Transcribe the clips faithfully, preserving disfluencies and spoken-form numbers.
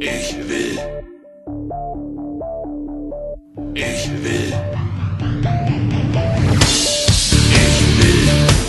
Ich will. Ich will. Ich will.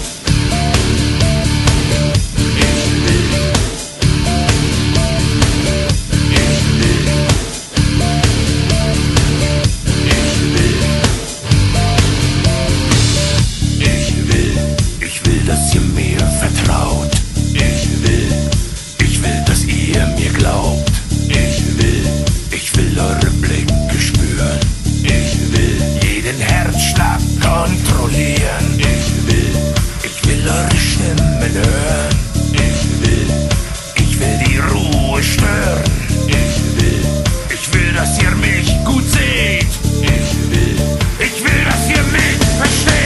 Dass ihr mir vertraut. Ich will, ich will, dass ihr mir glaubt. Ich will, ich will eure Blicke spüren. Ich will jeden Herzschlag kontrollieren. Ich will, ich will eure Stimmen hören. Ich will, ich will die Ruhe stören. Ich will, ich will, dass ihr mich gut seht. Ich will, ich will, dass ihr mich versteht.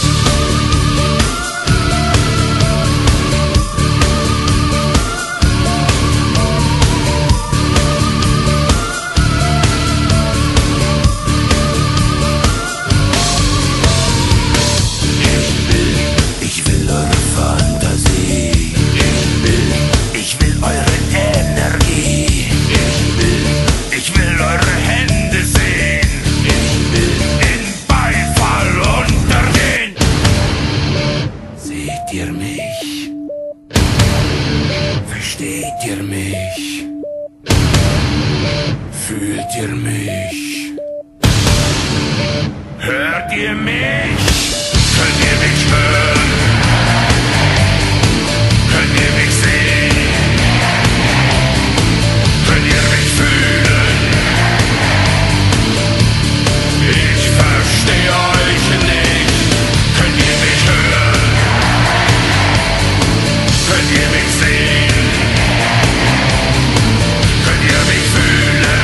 Versteht ihr mich? Fühlt ihr mich? Hört ihr mich? Könnt ihr mich hören? Könnt ihr mich sehen? Könnt ihr mich fühlen? Ich verstehe euch nicht. Könnt ihr mich hören? Könnt ihr mich sehen? Könnt ihr mich fühlen?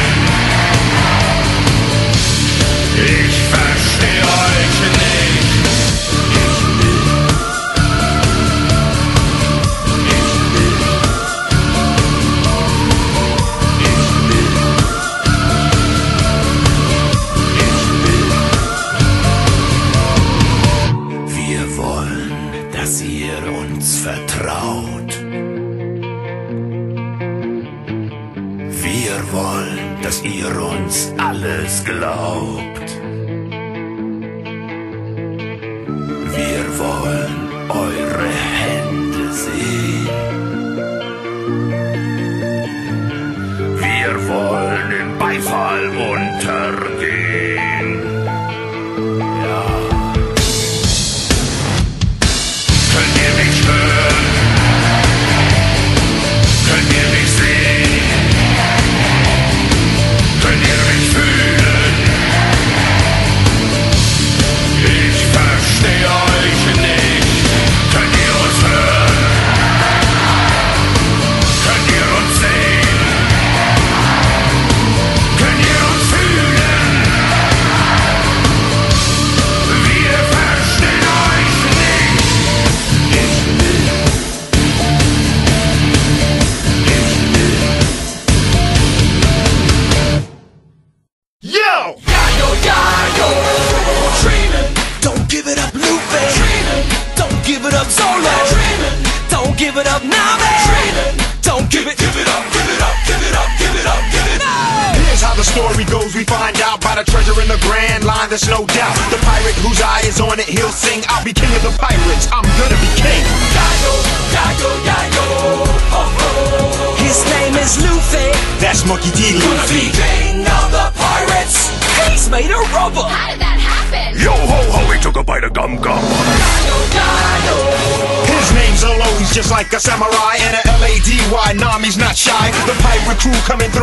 Ich verstehe euch nicht. Wir wollen, dass ihr uns vertraut. Wir wollen, dass ihr uns alles glaubt. Wir wollen eure Hände sehen. Wir wollen im Beifall untergehen. Ja. Könnt ihr mich hören? Könnt ihr mich sehen? Könnt ihr mich fühlen? Ich verstehe euch nicht. Könnt ihr uns hören? Könnt ihr uns sehen? Könnt ihr uns fühlen? Wir verstehen euch nicht. Ich will. Yo! Yayo, yayo, dreaming. Don't give it up, Lupe. Dreaming. Don't give it up, Sora. Dreaming. Don't give it up, Nami. Dreaming. Don't give it, give it up, give it up, give it up, give it up, give it up. Here's how the story goes, we find out by the treasure in the grand line, there's no doubt. The pirate whose eye is on it, he'll sing, I'll be king of the pirates, I'm gonna be king. Yayo, yayo, yayo, oh oh. His name is Luffy. That's Monkey D. Gonna be king of the pirates. He's made of rubber. How did that happen? Yo ho ho, he took a bite of gum gum. Yayo, yayo. His name's Olo, he's just like a samurai and a L A D Y, Nami's not shy. The pirate crew coming through